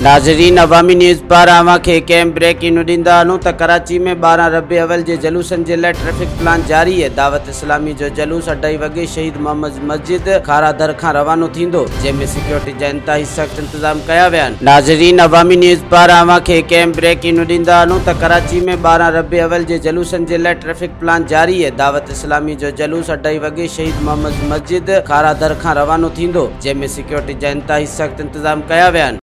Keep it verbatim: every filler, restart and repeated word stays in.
नाज़रीन, अवामी न्यूज़ पारां अवांखे कंहिं ब्रेकिंग न्यूज़ ॾींदा आहियूं त कराची में ॿारहं रबी अवल जे जलूसनि जे लाइ ट्रैफिक प्लान जारी है। दावत इस्लामी जो जलूस अढाई वॻे शहीद मोहम्मद मस्जिद खारादर खां रवानो थींदो, जंहिंमें सिक्योरिटी जा इंतहाई सख़्त इंतजाम कया विया आहिनि। नाज़रीन, अवामी न्यूज़ पारां अवांखे कंहिं ब्रेकिंग न्यूज़ ॾींदा आहियूं त कराची में ॿारहं रबी अवल जे जलूसनि जे लाइ ट्रैफिक प्लान जारी है। दावत इस्लामी जो जलूस अढाई वॻे शहीद मोहम्मद मस्जिद खारादर खां रवानो थींदो, जंहिंमें सिक्योरिटी जा इंतहाई सख़्त इंतजाम कया विया आहिनि।